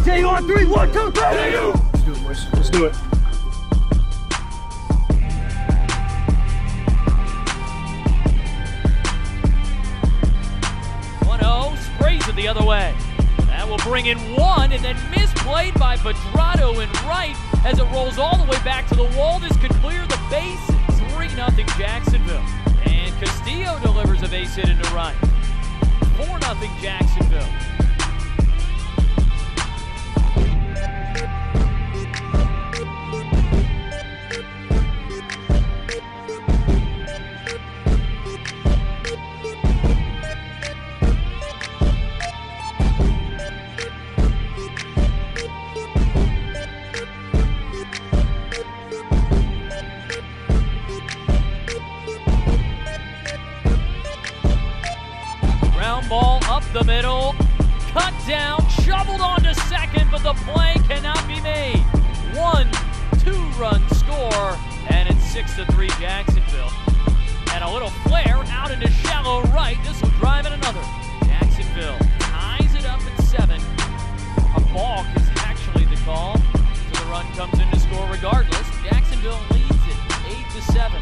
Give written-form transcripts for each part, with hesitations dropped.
Jay on 3, 1, 2, 3. Let's do it, boys. Let's do it. Sprays it the other way. That will bring in one, and then misplayed by Pedrato in right as it rolls all the way back to the wall. This could clear the base. 3-0 Jacksonville. And Castillo delivers a base hit into right. 4-0 Jacksonville. Ground ball up the middle, cut down, shoveled onto second, but the play cannot be made. 1-2-run score, and it's 6-3 Jacksonville. And a little flare out into shallow right. This will drive in another. Jacksonville ties it up at 7. A balk is actually the call, so the run comes in to score regardless. Jacksonville leads it 8-7.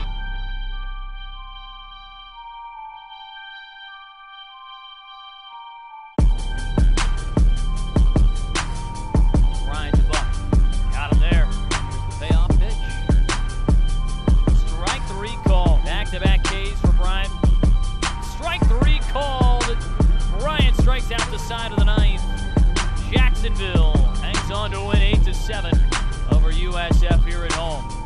Back-to-back Ks for Bryant. Strike 3 called. Bryant strikes out the side of the ninth. Jacksonville hangs on to win 8-7 over USF here at home.